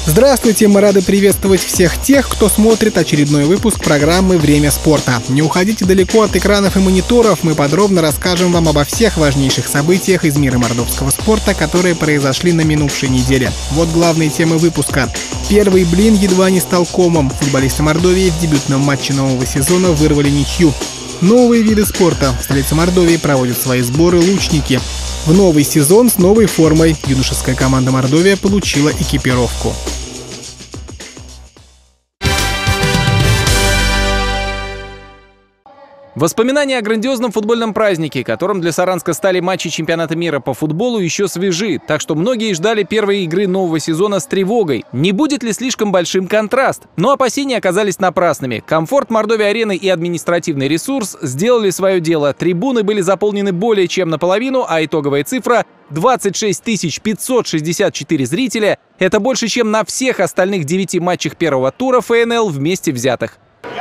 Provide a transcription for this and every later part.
Здравствуйте, мы рады приветствовать всех тех, кто смотрит очередной выпуск программы «Время спорта». Не уходите далеко от экранов и мониторов, мы подробно расскажем вам обо всех важнейших событиях из мира мордовского спорта, которые произошли на минувшей неделе. Вот главные темы выпуска. Первый блин едва не стал комом. Футболисты Мордовии в дебютном матче нового сезона вырвали ничью. Новые виды спорта. В столице Мордовии проводят свои сборы лучники. В новый сезон с новой формой юношеская команда Мордовия получила экипировку. Воспоминания о грандиозном футбольном празднике, которым для Саранска стали матчи чемпионата мира по футболу, еще свежи, так что многие ждали первой игры нового сезона с тревогой. Не будет ли слишком большим контраст? Но опасения оказались напрасными. Комфорт Мордовии-арены и административный ресурс сделали свое дело. Трибуны были заполнены более чем наполовину, а итоговая цифра – 26 564 зрителя. Это больше, чем на всех остальных 9 матчах первого тура ФНЛ вместе взятых.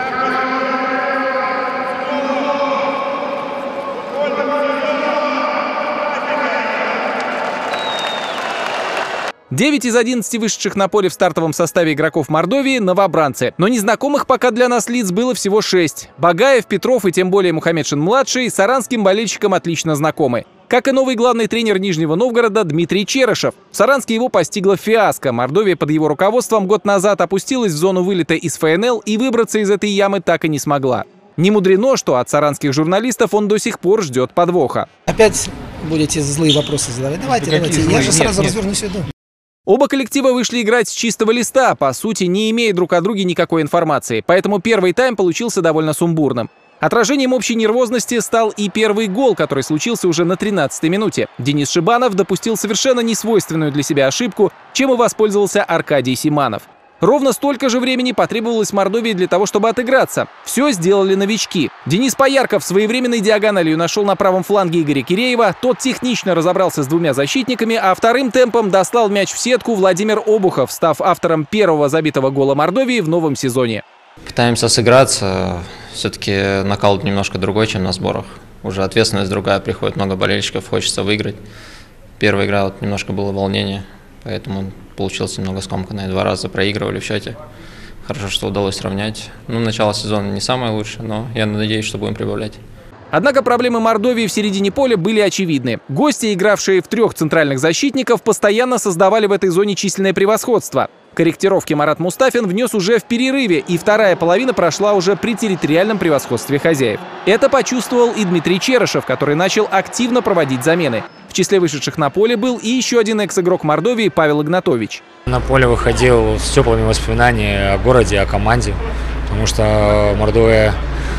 9 из 11 вышедших на поле в стартовом составе игроков Мордовии – новобранцы. Но незнакомых пока для нас лиц было всего 6. Багаев, Петров и тем более Мухамедшин-младший саранским болельщикам отлично знакомы. Как и новый главный тренер Нижнего Новгорода Дмитрий Черышев. В Саранске его постигла фиаско. Мордовия под его руководством год назад опустилась в зону вылета из ФНЛ и выбраться из этой ямы так и не смогла. Не мудрено, что от саранских журналистов он до сих пор ждет подвоха. Опять будете злые вопросы задавать? Давайте. Я же сразу развернусь и иду. Оба коллектива вышли играть с чистого листа, по сути, не имея друг о друге никакой информации, поэтому первый тайм получился довольно сумбурным. Отражением общей нервозности стал и первый гол, который случился уже на 13-й минуте. Денис Шибанов допустил совершенно несвойственную для себя ошибку, чем и воспользовался Аркадий Симанов. Ровно столько же времени потребовалось Мордовии для того, чтобы отыграться. Все сделали новички. Денис Поярков своевременной диагональю нашел на правом фланге Игоря Киреева. Тот технично разобрался с двумя защитниками, а вторым темпом дослал мяч в сетку Владимир Обухов, став автором первого забитого гола Мордовии в новом сезоне. Пытаемся сыграться. Все-таки нокаут немножко другой, чем на сборах. Уже ответственность другая, приходит много болельщиков, хочется выиграть. Первая игра немножко было волнение. Поэтому получилось немного скомканно. 2 раза проигрывали в счете. Хорошо, что удалось сравнять. Начало сезона не самое лучшее, но я надеюсь, что будем прибавлять. Однако проблемы Мордовии в середине поля были очевидны. Гости, игравшие в 3 центральных защитников, постоянно создавали в этой зоне численное превосходство. Корректировки Марат Мустафин внес уже в перерыве, и вторая половина прошла уже при территориальном превосходстве хозяев. Это почувствовал и Дмитрий Черышев, который начал активно проводить замены. В числе вышедших на поле был и еще один экс-игрок Мордовии Павел Игнатович. На поле выходил с теплыми воспоминаниями о городе, о команде, потому что Мордовия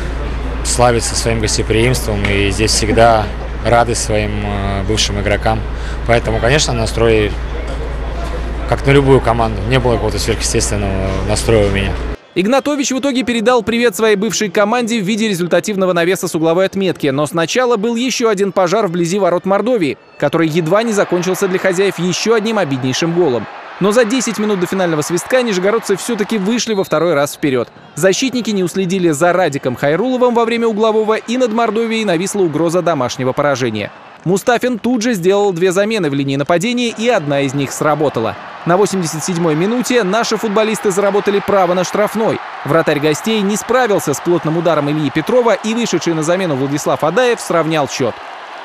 славится своим гостеприимством и здесь всегда рады своим бывшим игрокам. Поэтому, конечно, настрой как на любую команду. Не было какого-то сверхъестественного настроя у меня. Игнатович в итоге передал привет своей бывшей команде в виде результативного навеса с угловой отметки. Но сначала был еще один пожар вблизи ворот Мордовии, который едва не закончился для хозяев еще одним обиднейшим голом. Но за 10 минут до финального свистка нижегородцы все-таки вышли во второй раз вперед. Защитники не уследили за Радиком Хайруловым во время углового, и над Мордовией нависла угроза домашнего поражения. Мустафин тут же сделал 2 замены в линии нападения, и одна из них сработала. На 87-й минуте наши футболисты заработали право на штрафной. Вратарь гостей не справился с плотным ударом Ильи Петрова, и вышедший на замену Владислав Адаев сравнял счет.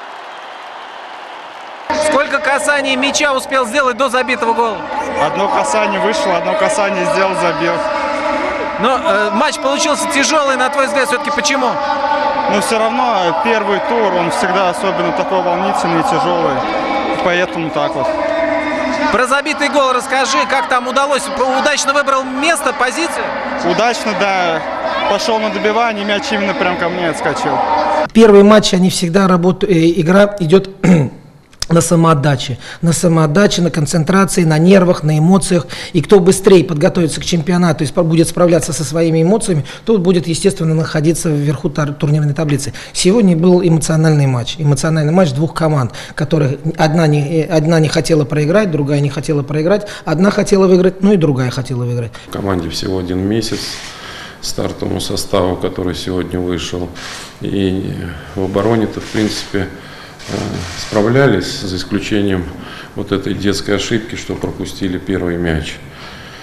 Сколько касаний мяча успел сделать до забитого гола? Одно касание вышло, одно касание сделал, забил. Но матч получился тяжелый, на твой взгляд, все-таки почему? Но все равно первый тур, он всегда особенно такой волнительный и тяжелый. Поэтому так вот. Про забитый гол расскажи, как там удалось, удачно выбрал место, позицию? Удачно, да. Пошел на добивание, мяч именно прям ко мне отскочил. Первые матчи, они всегда работают, игра идет на самоотдаче, на концентрации, на нервах, на эмоциях. И кто быстрее подготовится к чемпионату и будет справляться со своими эмоциями, тот будет, естественно, находиться вверху турнирной таблицы. Сегодня был эмоциональный матч 2 команд, которых одна не хотела проиграть, другая не хотела проиграть, одна хотела выиграть, и другая хотела выиграть. В команде всего 1 месяц стартовому составу, который сегодня вышел. И в обороне-то, в принципе, справлялись, за исключением вот этой детской ошибки, что пропустили первый мяч.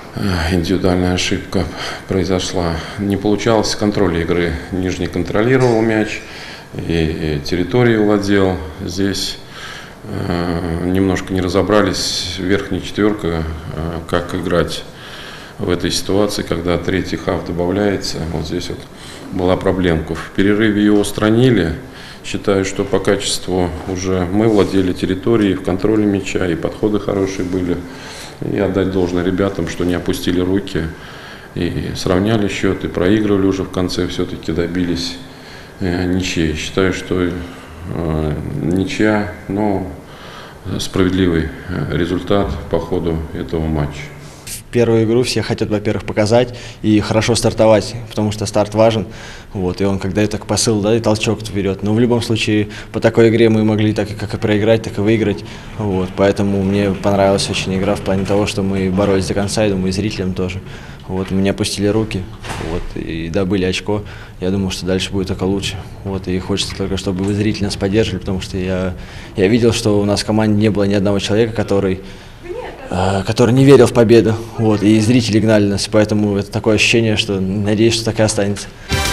индивидуальная ошибка произошла. Не получалось контроль игры. Нижний контролировал мяч и территорией владел. Здесь немножко не разобрались, верхняя четверка, как играть в этой ситуации, когда третий хав добавляется. Вот здесь вот была проблемка. В перерыве ее устранили. Считаю, что по качеству уже мы владели территорией, в контроле мяча, и подходы хорошие были. И отдать должное ребятам, что не опустили руки и сравняли счет, и проигрывали уже в конце, все-таки добились ничьей. Считаю, что ничья, но справедливый результат по ходу этого матча. Первую игру все хотят, во-первых, показать и хорошо стартовать, потому что старт важен. Вот, и он, когда так посыл, да, и толчок вперед. Но в любом случае, по такой игре мы могли так как и проиграть, так и выиграть. Вот, поэтому мне понравилась очень игра в плане того, что мы боролись до конца, и думаю, и зрителям тоже. Вот, мы не опустили руки, вот, и добыли очко. Я думаю, что дальше будет только лучше. Вот, и хочется только, чтобы вы зрители нас поддерживали, потому что я видел, что у нас в команде не было ни одного человека, который не верил в победу, вот, и зрители гнали нас, поэтому это такое ощущение, что надеюсь, что так и останется.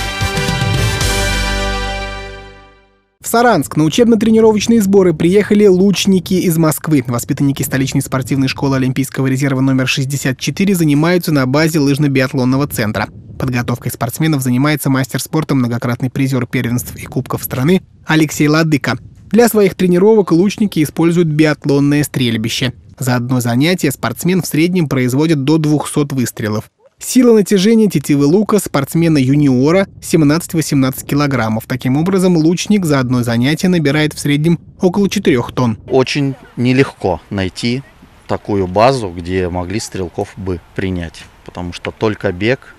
В Саранск на учебно-тренировочные сборы приехали лучники из Москвы. Воспитанники столичной спортивной школы Олимпийского резерва номер 64 занимаются на базе лыжно-биатлонного центра. Подготовкой спортсменов занимается мастер спорта, многократный призер первенств и кубков страны Алексей Ладыка. Для своих тренировок лучники используют биатлонное стрельбище. За одно занятие спортсмен в среднем производит до 200 выстрелов. Сила натяжения тетивы лука спортсмена-юниора 17-18 килограммов. Таким образом, лучник за одно занятие набирает в среднем около 4 тонн. Очень нелегко найти такую базу, где могли стрелков бы принять. Потому что только бег,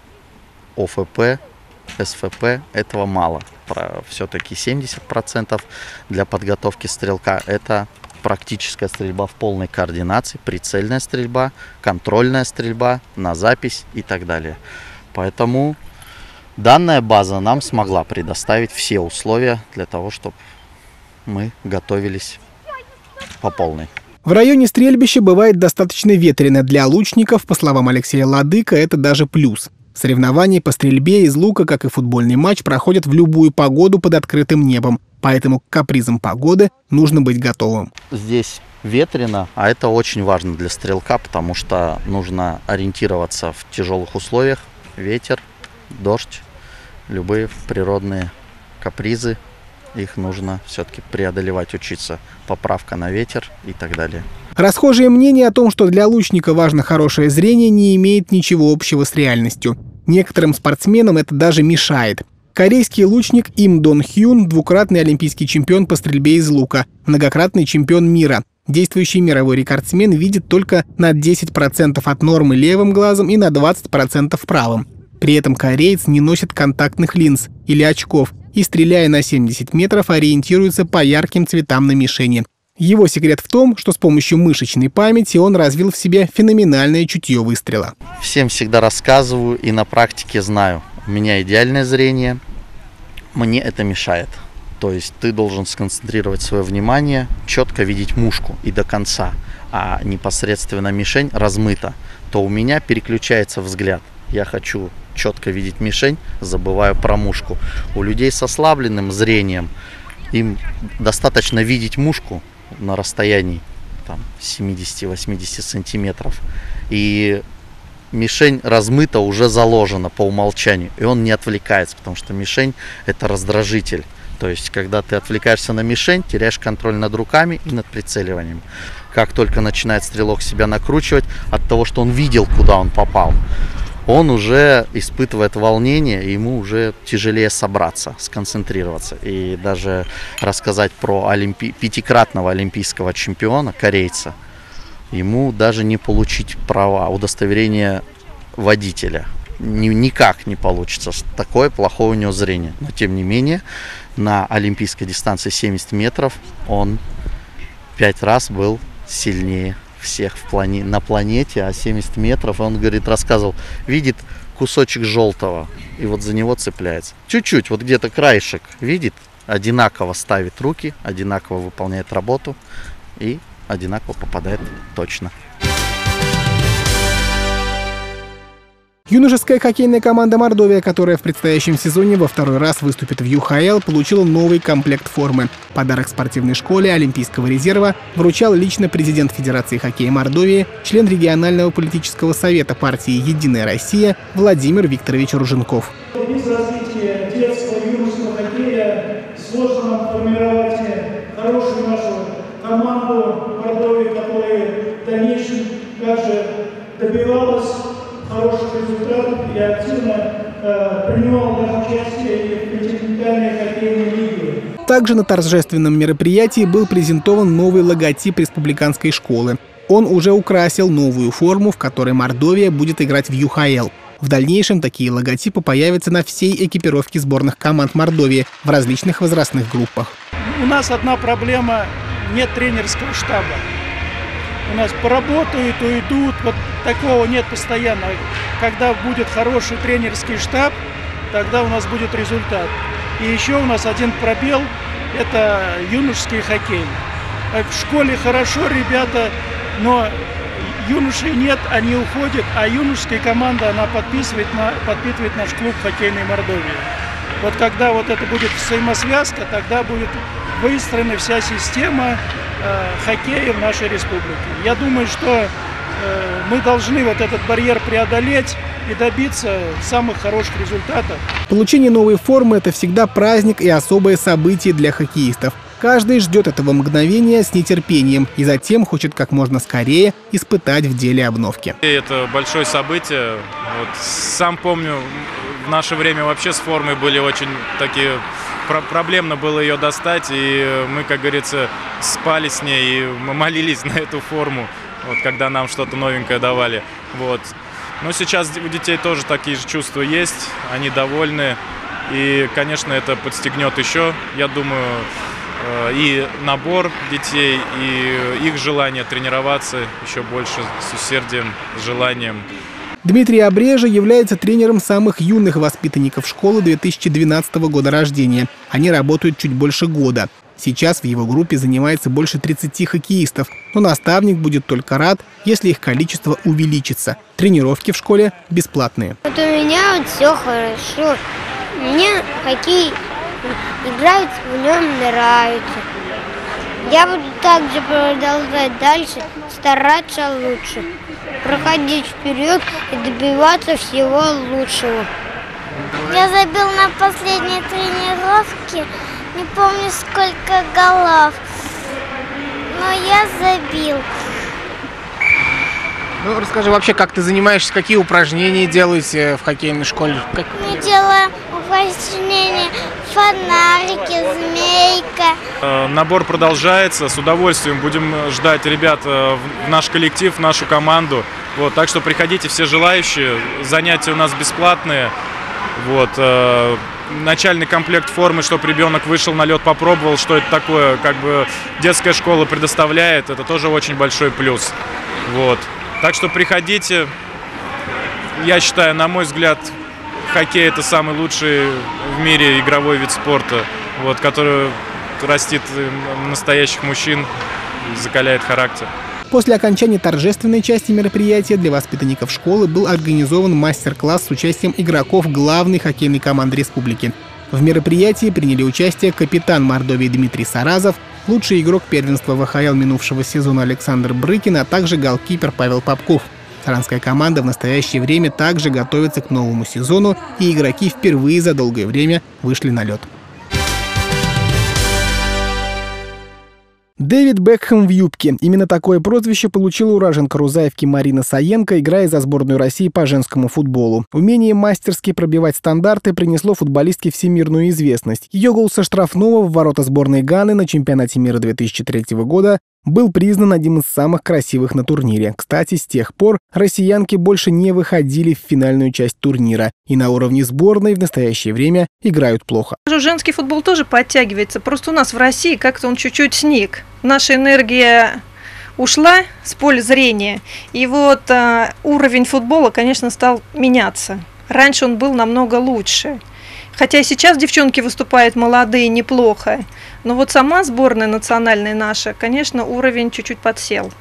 ОФП, СФП этого мало. Все-таки 70% для подготовки стрелка – это практическая стрельба в полной координации, прицельная стрельба, контрольная стрельба, на запись и так далее. Поэтому данная база нам смогла предоставить все условия для того, чтобы мы готовились по полной. В районе стрельбища бывает достаточно ветрено. Для лучников, по словам Алексея Ладыка, это даже плюс. Соревнования по стрельбе из лука, как и футбольный матч, проходят в любую погоду под открытым небом. Поэтому к капризам погоды нужно быть готовым. Здесь ветрено, а это очень важно для стрелка, потому что нужно ориентироваться в тяжелых условиях. Ветер, дождь, любые природные капризы. Их нужно все-таки преодолевать, учиться. Поправка на ветер и так далее. Расхожее мнение о том, что для лучника важно хорошее зрение, не имеет ничего общего с реальностью. Некоторым спортсменам это даже мешает. Корейский лучник Им Дон Хюн – двукратный олимпийский чемпион по стрельбе из лука, многократный чемпион мира. Действующий мировой рекордсмен видит только на 10% от нормы левым глазом и на 20% правым. При этом кореец не носит контактных линз или очков и, стреляя на 70 метров, ориентируется по ярким цветам на мишени. Его секрет в том, что с помощью мышечной памяти он развил в себе феноменальное чутье выстрела. Всем всегда рассказываю и на практике знаю. У меня идеальное зрение, мне это мешает. То есть ты должен сконцентрировать свое внимание, четко видеть мушку и до конца, а непосредственно мишень размыта, то у меня переключается взгляд. Я хочу четко видеть мишень, забываю про мушку. У людей с ослабленным зрением им достаточно видеть мушку на расстоянии 70-80 сантиметров. И мишень размыта, уже заложена по умолчанию. И он не отвлекается, потому что мишень – это раздражитель. То есть, когда ты отвлекаешься на мишень, теряешь контроль над руками и над прицеливанием. Как только начинает стрелок себя накручивать от того, что он видел, куда он попал, он уже испытывает волнение, и ему уже тяжелее собраться, сконцентрироваться. И даже рассказать про пятикратного олимпийского чемпиона, корейца, ему даже не получить права, удостоверение водителя. Никак не получится. Такое плохое у него зрение. Но тем не менее, на олимпийской дистанции 70 метров он 5 раз был сильнее всех на планете, а 70 метров, он, говорит, рассказывал, видит кусочек желтого, и вот за него цепляется. Чуть-чуть, вот где-то краешек видит, одинаково ставит руки, одинаково выполняет работу и одинаково попадает точно. Юношеская хоккейная команда «Мордовия», которая в предстоящем сезоне во второй раз выступит в ЮХЛ, получила новый комплект формы. Подарок спортивной школе Олимпийского резерва вручал лично президент Федерации хоккея Мордовии, член регионального политического совета партии «Единая Россия» Владимир Викторович Руженков. Без развития детского и юношеского хоккея сложно нам формировать хорошую нашу команду Мордовии, которая в дальнейшем также добивалась хороших результатов и активно принимал даже участие в континентальной хоккейной лиге. Также на торжественном мероприятии был презентован новый логотип республиканской школы. Он уже украсил новую форму, в которой Мордовия будет играть в ЮХЛ. В дальнейшем такие логотипы появятся на всей экипировке сборных команд Мордовии в различных возрастных группах. У нас одна проблема – нет тренерского штаба. У нас поработают, уйдут, вот такого нет постоянно. Когда будет хороший тренерский штаб, тогда у нас будет результат. И еще у нас один пробел – это юношеский хоккей. В школе хорошо ребята, но юношей нет, они уходят, а юношеская команда, она подпитывает наш клуб хоккейной Мордовии. Вот когда вот это будет взаимосвязка, тогда будет выстроена вся система хоккея в нашей республике. Я думаю, что мы должны вот этот барьер преодолеть и добиться самых хороших результатов. Получение новой формы – это всегда праздник и особое событие для хоккеистов. Каждый ждет этого мгновения с нетерпением и затем хочет как можно скорее испытать в деле обновки. Это большое событие. Вот, сам помню, в наше время вообще с формой были очень такие... Проблемно было ее достать, и мы, как говорится, спали с ней, и мы молились на эту форму, вот, когда нам что-то новенькое давали. Вот. Но сейчас у детей тоже такие же чувства есть, они довольны, и, конечно, это подстегнет еще, я думаю, и набор детей, и их желание тренироваться еще больше с усердием, с желанием. Дмитрий Обрежа является тренером самых юных воспитанников школы 2012 года рождения. Они работают чуть больше года. Сейчас в его группе занимается больше 30 хоккеистов, но наставник будет только рад, если их количество увеличится. Тренировки в школе бесплатные. Вот у меня вот все хорошо. Мне хоккей играть в нем нравится. Я буду также продолжать дальше, стараться лучше, проходить вперед и добиваться всего лучшего. Я забил на последней тренировке, не помню сколько голов, но я забил. Ну, расскажи вообще, как ты занимаешься, какие упражнения делаете в хоккейной школе? Мы делаем упражнения, фонарики, змейка. Набор продолжается, с удовольствием будем ждать ребят в наш коллектив, в нашу команду. Вот, так что приходите все желающие, занятия у нас бесплатные. Вот, начальный комплект формы, чтобы ребенок вышел на лед, попробовал, что это такое, как бы детская школа предоставляет, это тоже очень большой плюс. Вот. Так что приходите. Я считаю, на мой взгляд, хоккей – это самый лучший в мире игровой вид спорта, вот, который растит настоящих мужчин, закаляет характер. После окончания торжественной части мероприятия для воспитанников школы был организован мастер-класс с участием игроков главной хоккейной команды республики. В мероприятии приняли участие капитан Мордовии Дмитрий Саразов, лучший игрок первенства ВХЛ минувшего сезона Александр Брыкин, а также голкипер Павел Попков. Саранская команда в настоящее время также готовится к новому сезону, и игроки впервые за долгое время вышли на лед. Дэвид Бекхэм в юбке. Именно такое прозвище получила уроженка Рузаевки Марина Саенко, играя за сборную России по женскому футболу. Умение мастерски пробивать стандарты принесло футболистке всемирную известность. Ее гол со штрафного в ворота сборной Ганы на чемпионате мира 2003 года был признан одним из самых красивых на турнире. Кстати, с тех пор россиянки больше не выходили в финальную часть турнира и на уровне сборной в настоящее время играют плохо. Женский футбол тоже подтягивается, просто у нас в России как-то он чуть-чуть сник. Наша энергия ушла с поля зрения, и вот уровень футбола, конечно, стал меняться. Раньше он был намного лучше. Хотя и сейчас девчонки выступают молодые, неплохо. Но вот сама сборная национальная наша, конечно, уровень чуть-чуть подсел.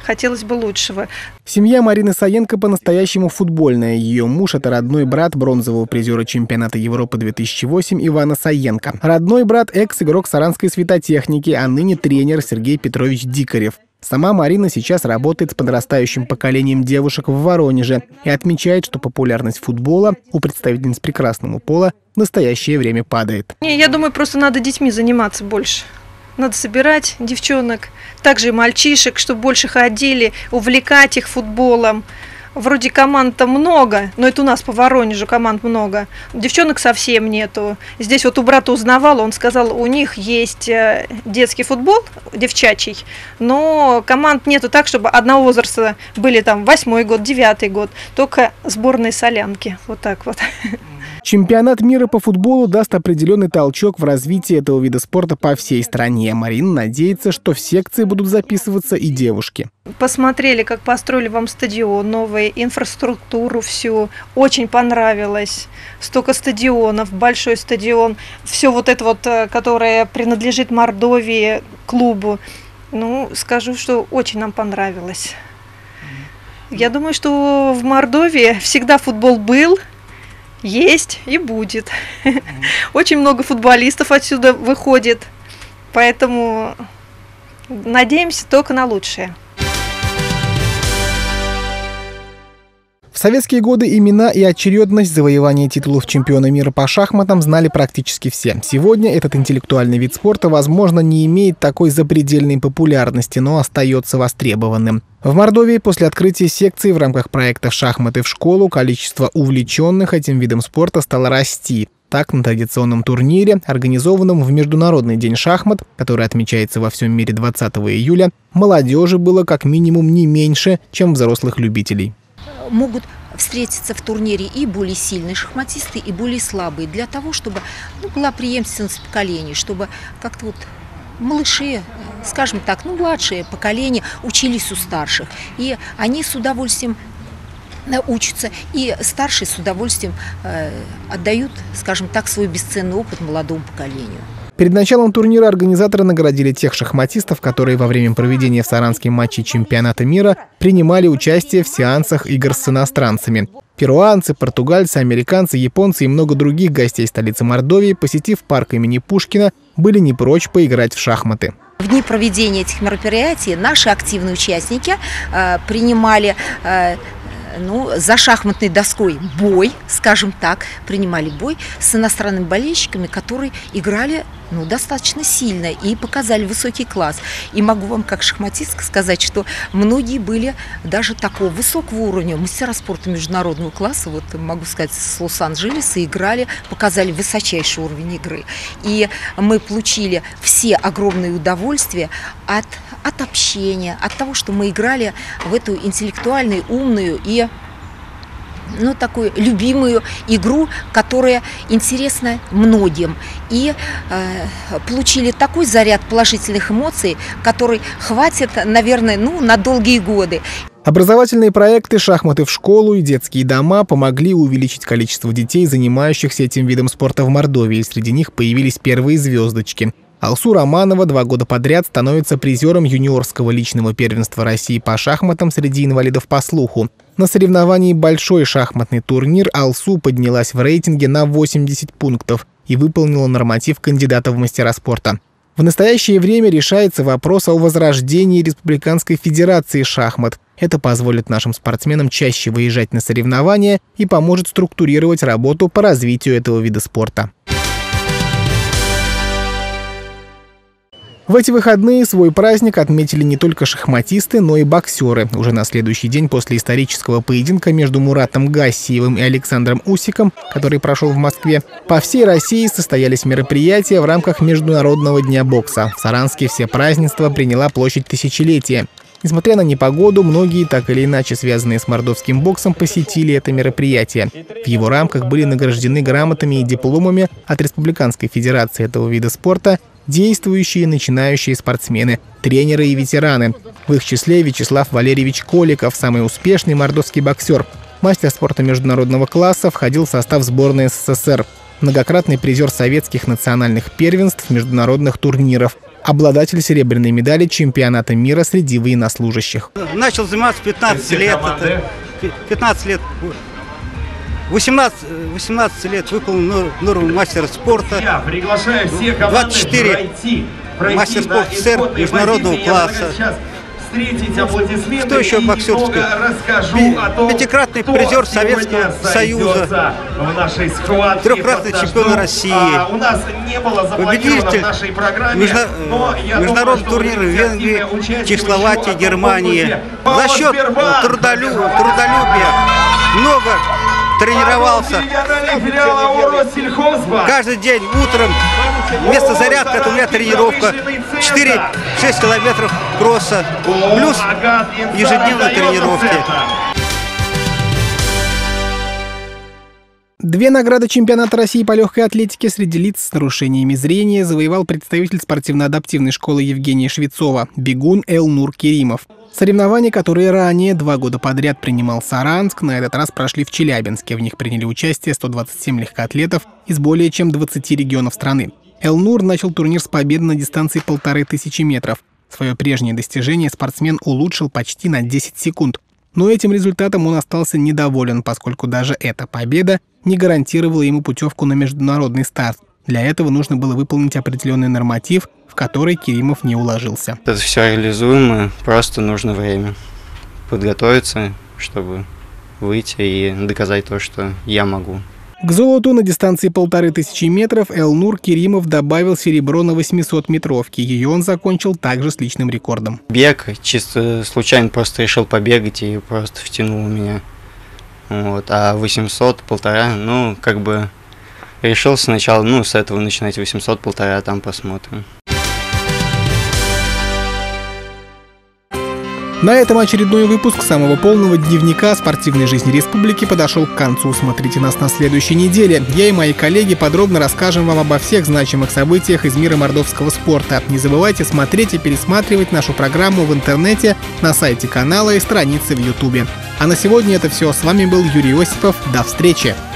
хотелось бы лучшего. Семья Марины Саенко по-настоящему футбольная. Ее муж – это родной брат бронзового призера чемпионата Европы 2008 Ивана Саенко. Родной брат – экс-игрок саранской светотехники, а ныне тренер Сергей Петрович Дикарев. Сама Марина сейчас работает с подрастающим поколением девушек в Воронеже и отмечает, что популярность футбола у представительниц прекрасного пола в настоящее время падает. Я думаю, просто надо детьми заниматься больше. Надо собирать девчонок, также и мальчишек, чтобы больше ходили, увлекать их футболом. Вроде команд-то много, но это у нас по Воронежу команд много. Девчонок совсем нету. Здесь вот у брата узнавала, он сказал, у них есть детский футбол, девчачий, но команд нету так, чтобы одного возраста были там 8-й год, 9-й год, только сборные солянки, вот так вот. Чемпионат мира по футболу даст определенный толчок в развитии этого вида спорта по всей стране. Марина надеется, что в секции будут записываться и девушки. Посмотрели, как построили вам стадион новый, инфраструктуру всю. Очень понравилось. Столько стадионов, большой стадион. Все вот это вот, которое принадлежит Мордовии, клубу. Ну, скажу, что очень нам понравилось. Я думаю, что в Мордовии всегда футбол был, есть и будет. Очень много футболистов отсюда выходит, поэтому надеемся только на лучшее. В советские годы имена и очередность завоевания титулов чемпиона мира по шахматам знали практически все. Сегодня этот интеллектуальный вид спорта, возможно, не имеет такой запредельной популярности, но остается востребованным. В Мордовии после открытия секции в рамках проекта «Шахматы в школу» количество увлеченных этим видом спорта стало расти. Так, на традиционном турнире, организованном в Международный день шахмат, который отмечается во всем мире 20 июля, молодежи было как минимум не меньше, чем взрослых любителей. Могут встретиться в турнире и более сильные шахматисты, и более слабые, для того, чтобы была преемственность поколений, чтобы как-то вот малыши, скажем так, младшее поколение учились у старших. И они с удовольствием учатся, и старшие с удовольствием отдают, скажем так, свой бесценный опыт молодому поколению. Перед началом турнира организаторы наградили тех шахматистов, которые во время проведения в Саранске матчей чемпионата мира принимали участие в сеансах игр с иностранцами. Перуанцы, португальцы, американцы, японцы и много других гостей столицы Мордовии, посетив парк имени Пушкина, были не прочь поиграть в шахматы. В дни проведения этих мероприятий наши активные участники принимали за шахматной доской бой, скажем так, принимали бой с иностранными болельщиками, которые играли достаточно сильно и показали высокий класс. И могу вам, как шахматистка, сказать, что многие были даже такого высокого уровня, мастера спорта международного класса, вот могу сказать, с Лос-Анджелеса играли, показали высочайший уровень игры. И мы получили все огромное удовольствие от общения, от того, что мы играли в эту интеллектуальную, умную и такую любимую игру, которая интересна многим. И получили такой заряд положительных эмоций, который хватит, наверное, на долгие годы. Образовательные проекты «Шахматы в школу» и детские дома помогли увеличить количество детей, занимающихся этим видом спорта в Мордовии. Среди них появились первые звездочки. Алсу Романова 2 года подряд становится призером юниорского личного первенства России по шахматам среди инвалидов по слуху. На соревновании «Большой шахматный турнир» Алсу поднялась в рейтинге на 80 пунктов и выполнила норматив кандидата в мастера спорта. В настоящее время решается вопрос о возрождении Республиканской федерации шахмат. Это позволит нашим спортсменам чаще выезжать на соревнования и поможет структурировать работу по развитию этого вида спорта. В эти выходные свой праздник отметили не только шахматисты, но и боксеры. Уже на следующий день после исторического поединка между Муратом Гассиевым и Александром Усиком, который прошел в Москве, по всей России состоялись мероприятия в рамках Международного дня бокса. В Саранске все празднества приняла площадь Тысячелетия. Несмотря на непогоду, многие, так или иначе связанные с мордовским боксом, посетили это мероприятие. В его рамках были награждены грамотами и дипломами от Республиканской федерации этого вида спорта действующие и начинающие спортсмены, тренеры и ветераны. В их числе Вячеслав Валерьевич Коликов, самый успешный мордовский боксер. Мастер спорта международного класса, входил в состав сборной СССР. Многократный призер советских национальных первенств, международных турниров. обладатель серебряной медали чемпионата мира среди военнослужащих. Начал заниматься 15 лет. 15 лет. 18 лет выполнил норму мастера спорта. Я приглашаю всех 24 мастер спорта СССР международного класса. Что еще боксерское? Пятикратный призер Советского Союза, трехкратный чемпион России, победитель международных турниров в Венгрии, Чехословакии, Германии. За счет трудолюбия много тренировался. Каждый день утром вместо зарядки это у меня тренировка 4-6 километров кросса, плюс ежедневные тренировки. 2 награды чемпионата России по легкой атлетике среди лиц с нарушениями зрения завоевал представитель спортивно-адаптивной школы Евгения Швецова, бегун Элнур Керимов. Соревнования, которые ранее 2 года подряд принимал Саранск, на этот раз прошли в Челябинске. В них приняли участие 127 легкоатлетов из более чем 20 регионов страны. Элнур начал турнир с победы на дистанции 1500 метров. Свое прежнее достижение спортсмен улучшил почти на 10 секунд. Но этим результатом он остался недоволен, поскольку даже эта победа не гарантировала ему путевку на международный старт. Для этого нужно было выполнить определенный норматив, в который Керимов не уложился. Это все реализуемо, просто нужно время подготовиться, чтобы выйти и доказать то, что я могу. К золоту на дистанции 1500 метров Элнур Керимов добавил серебро на 800-метровке. Ее он закончил также с личным рекордом. Бег, чисто случайно просто решил побегать и просто втянул меня. Вот. А 800, 1,5, решил сначала, с этого начинать 800, 1,5, там посмотрим. На этом очередной выпуск самого полного дневника спортивной жизни республики подошел к концу. Смотрите нас на следующей неделе. Я и мои коллеги подробно расскажем вам обо всех значимых событиях из мира мордовского спорта. Не забывайте смотреть и пересматривать нашу программу в интернете, на сайте канала и странице в Ютубе. А на сегодня это все. С вами был Юрий Осипов. До встречи!